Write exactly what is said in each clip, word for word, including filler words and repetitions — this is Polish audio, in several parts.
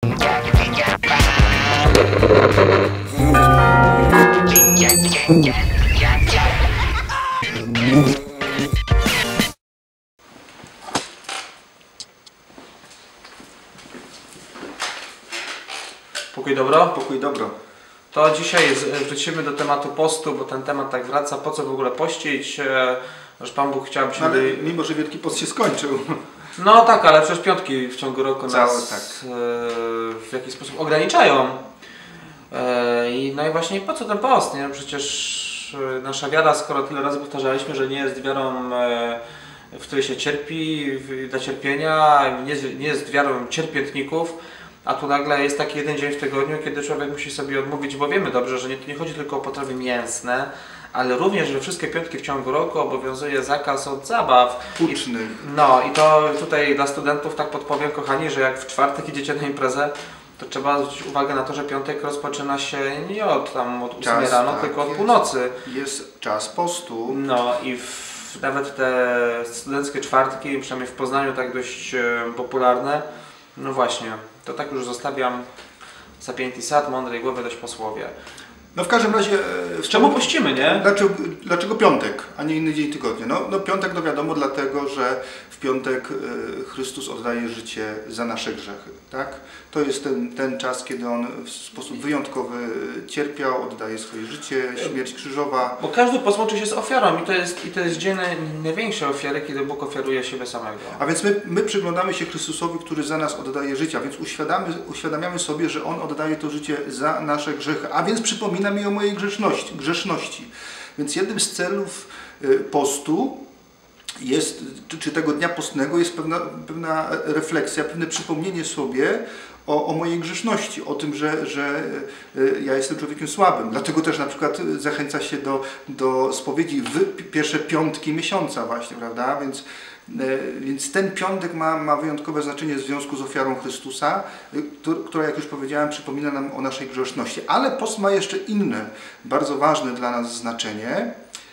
Pokój dobro? Pokój dobro. To dzisiaj wrócimy do tematu postu, bo ten temat tak wraca. Po co w ogóle pościć? Że Pan Bóg chciałby się... No, ale mimo, że Wielki Post się skończył. No tak, ale przecież piątki w ciągu roku Całe, nas tak. w jakiś sposób ograniczają. I no i właśnie po co ten post? Nie? Przecież nasza wiara, skoro tyle razy powtarzaliśmy, że nie jest wiarą, w której się cierpi dla cierpienia, nie jest, nie jest wiarą cierpiętników, a tu nagle jest taki jeden dzień w tygodniu, kiedy człowiek musi sobie odmówić, bo wiemy dobrze, że nie, nie chodzi tylko o potrawy mięsne, ale również, że wszystkie piątki w ciągu roku obowiązuje zakaz od zabaw. Hucznych. I, no i to tutaj dla studentów tak podpowiem, kochani, że jak w czwartek idziecie na imprezę, to trzeba zwrócić uwagę na to, że piątek rozpoczyna się nie od tam od ósmej rano, tak, tylko od jest, północy. Jest czas postu. No i w, nawet te studenckie czwartki, przynajmniej w Poznaniu tak dość e, popularne, no właśnie, to tak już zostawiam sapienti sat, mądrej głowy dość posłowie. No w każdym razie... Czemu pościmy, nie? Dlaczego, dlaczego piątek, a nie inny dzień tygodnia? No, no piątek, no wiadomo, dlatego, że w piątek Chrystus oddaje życie za nasze grzechy, tak? To jest ten, ten czas, kiedy On w sposób wyjątkowy cierpiał, oddaje swoje życie, śmierć krzyżowa. Bo każdy post łączy się z ofiarą i to jest, i to jest dzień największej ofiary, kiedy Bóg ofiaruje siebie samego. A więc my, my przyglądamy się Chrystusowi, który za nas oddaje życie, a więc uświadamy, uświadamiamy sobie, że On oddaje to życie za nasze grzechy, a więc przypomina mi o mojej grzeszności. grzeszności. Więc jednym z celów postu jest, czy tego dnia postnego jest pewna, pewna refleksja, pewne przypomnienie sobie o, o mojej grzeszności, o tym, że, że ja jestem człowiekiem słabym. Dlatego też na przykład zachęca się do, do spowiedzi w pierwsze piątki miesiąca właśnie, prawda? Więc, więc ten piątek ma, ma wyjątkowe znaczenie w związku z ofiarą Chrystusa, która, jak już powiedziałem, przypomina nam o naszej grzeszności. Ale post ma jeszcze inne, bardzo ważne dla nas znaczenie,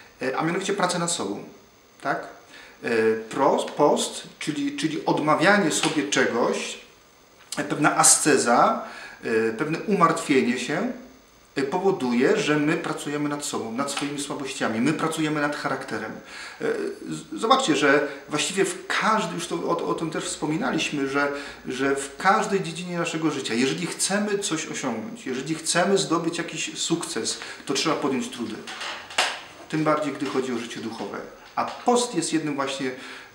a mianowicie pracę nad sobą, tak? Prost, post, czyli, czyli odmawianie sobie czegoś, pewna asceza, pewne umartwienie się powoduje, że my pracujemy nad sobą, nad swoimi słabościami, my pracujemy nad charakterem. Zobaczcie, że właściwie w każdym, już to, o, o tym też wspominaliśmy, że, że w każdej dziedzinie naszego życia, jeżeli chcemy coś osiągnąć, jeżeli chcemy zdobyć jakiś sukces, to trzeba podjąć trudy. Tym bardziej, gdy chodzi o życie duchowe. A post jest jednym właśnie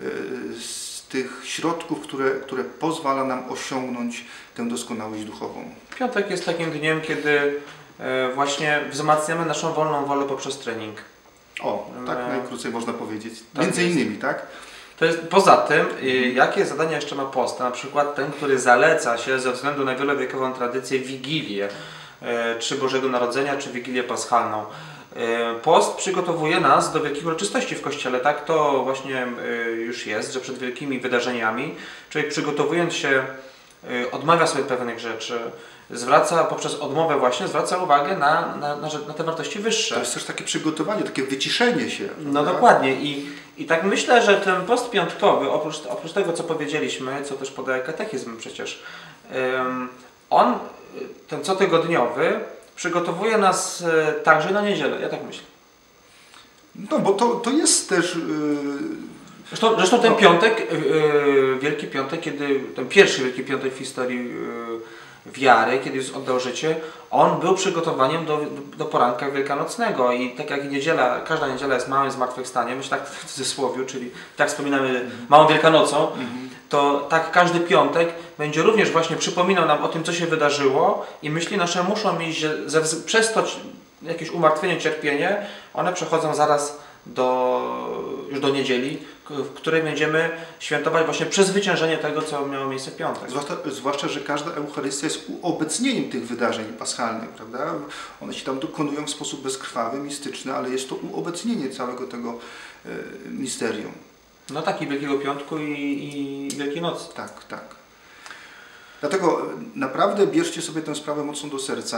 z tych środków, które, które pozwala nam osiągnąć tę doskonałość duchową. Piątek jest takim dniem, kiedy właśnie wzmacniamy naszą wolną wolę poprzez trening. O, tak e... najkrócej można powiedzieć. Tak Między jest. innymi, tak? To jest, poza tym, mhm. jakie zadania jeszcze ma post? Na przykład ten, który zaleca się ze względu na wielowiekową tradycję Wigilię, czy Bożego Narodzenia, czy Wigilię Paschalną. Post przygotowuje nas do wielkich uroczystości w Kościele. Tak to właśnie już jest, że przed wielkimi wydarzeniami człowiek, przygotowując się, odmawia sobie pewnych rzeczy, zwraca poprzez odmowę właśnie, zwraca uwagę na, na, na, na te wartości wyższe. To jest też takie przygotowanie, takie wyciszenie się. No tak? Dokładnie. I, I tak myślę, że ten post piątkowy, oprócz, oprócz tego, co powiedzieliśmy, co też podaje katechizm przecież, um, on, ten cotygodniowy, przygotowuje nas także na niedzielę. Ja tak myślę. No bo to, to jest też... Yy... Zresztą, zresztą ten piątek, yy, Wielki Piątek, kiedy ten pierwszy Wielki Piątek w historii yy, wiary, kiedy Jezus oddał życie, on był przygotowaniem do, do poranka wielkanocnego i tak jak niedziela, każda niedziela jest małym zmartwychwstaniem, myślę tak w cudzysłowie, czyli tak wspominamy mm. małą Wielkanocą, mm -hmm. to tak każdy piątek będzie również właśnie przypominał nam o tym, co się wydarzyło i myśli nasze muszą iść, że przez to jakieś umartwienie, cierpienie, one przechodzą zaraz do, już do niedzieli, w której będziemy świętować właśnie przezwyciężenie tego, co miało miejsce w piątek. Zwłaszcza, zwłaszcza że każda Eucharystia jest uobecnieniem tych wydarzeń paschalnych, prawda? One się tam dokonują w sposób bezkrwawy, mistyczny, ale jest to uobecnienie całego tego e, misterium. No tak, i Wielkiego Piątku i, i Wielkiej Nocy. Tak, tak. Dlatego naprawdę bierzcie sobie tę sprawę mocno do serca.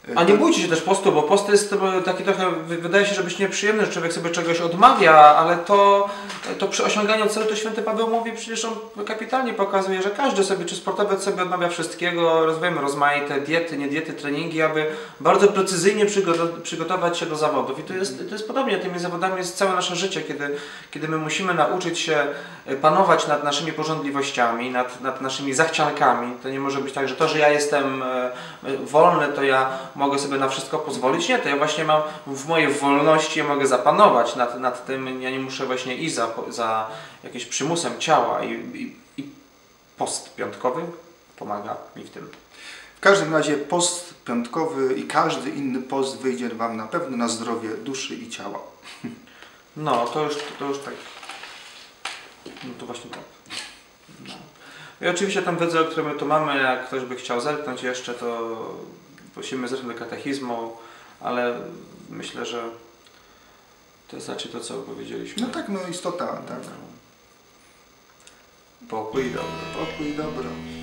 A nie bójcie się też postu, bo post jest taki trochę, wydaje się, że być nieprzyjemny, że człowiek sobie czegoś odmawia, ale to, to przy osiąganiu celu to święty Paweł mówi, przecież on kapitalnie pokazuje, że każdy sobie, czy sportowiec sobie odmawia wszystkiego, rozwijamy rozmaite diety, nie diety, treningi, aby bardzo precyzyjnie przygotować się do zawodów. I to jest, to jest podobnie, tymi zawodami jest całe nasze życie, kiedy, kiedy my musimy nauczyć się panować nad naszymi pożądliwościami, nad, nad naszymi zachciankami. To nie może być tak, że to, że ja jestem wolny, to ja mogę sobie na wszystko pozwolić. Nie, to ja właśnie mam w mojej wolności, ja mogę zapanować nad, nad tym, ja nie muszę właśnie iść za, za jakimś przymusem ciała i, i, i post piątkowy pomaga mi w tym. W każdym razie post piątkowy i każdy inny post wyjdzie Wam na pewno na zdrowie duszy i ciała. No, to już, to już tak. No to właśnie tak. No. I oczywiście tam wiedzę, o której my tu mamy, jak ktoś by chciał zerknąć jeszcze, to prosimy zerknąć do katechizmu, ale myślę, że to jest raczej to, co powiedzieliśmy. No tak, no istota, tak. Pokój i dobro. Pokój i dobro.